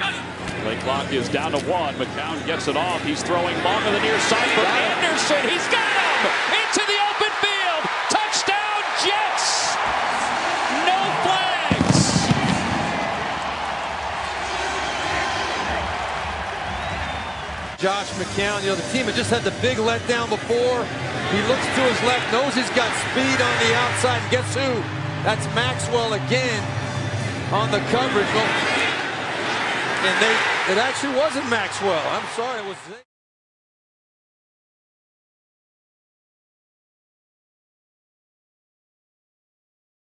The clock is down to 1. McCown gets it off. He's throwing long on the near side for Anderson. He's got him into the open field. Touchdown, Jets. No flags. Josh McCown, the team had just had the big letdown before. He looks to his left, knows he's got speed on the outside. And guess who? That's Maxwell again on the coverage. And it actually wasn't Maxwell. I'm sorry, it was.